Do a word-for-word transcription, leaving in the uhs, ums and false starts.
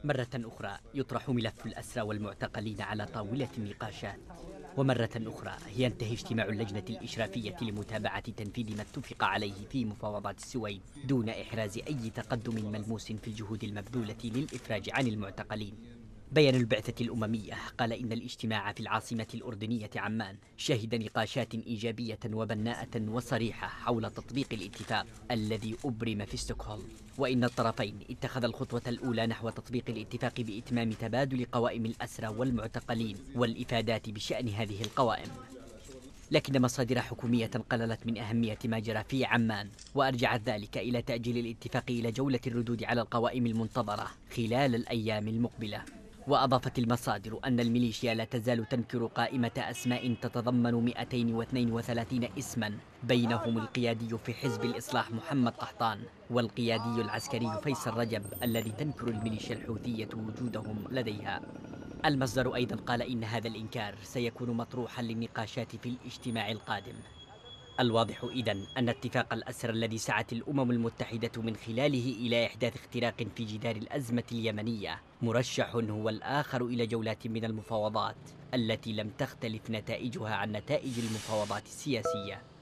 مرة أخرى يطرح ملف الأسرى والمعتقلين على طاولة النقاشات، ومرة أخرى ينتهي اجتماع اللجنة الإشرافية لمتابعة تنفيذ ما اتفق عليه في مفاوضات السويد دون إحراز أي تقدم ملموس في الجهود المبذولة للإفراج عن المعتقلين. بيان البعثة الأممية قال إن الاجتماع في العاصمة الأردنية عمان شهد نقاشات إيجابية وبناءة وصريحة حول تطبيق الاتفاق الذي أبرم في ستوكهولم، وإن الطرفين اتخذا الخطوة الأولى نحو تطبيق الاتفاق بإتمام تبادل قوائم الأسرى والمعتقلين والإفادات بشأن هذه القوائم. لكن مصادر حكومية قللت من أهمية ما جرى في عمان، وأرجعت ذلك إلى تأجيل الاتفاق إلى جولة الردود على القوائم المنتظرة خلال الأيام المقبلة. وأضافت المصادر أن الميليشيا لا تزال تنكر قائمة أسماء تتضمن مئتين واثنين وثلاثين اسما، بينهم القيادي في حزب الإصلاح محمد قحطان والقيادي العسكري فيصل رجب الذي تنكر الميليشيا الحوثية وجودهم لديها. المصدر أيضا قال إن هذا الإنكار سيكون مطروحا للنقاشات في الاجتماع القادم. الواضح إذن أن اتفاق الأسرى الذي سعت الأمم المتحدة من خلاله إلى إحداث اختراق في جدار الأزمة اليمنية مرشح هو الآخر إلى جولات من المفاوضات التي لم تختلف نتائجها عن نتائج المفاوضات السياسية.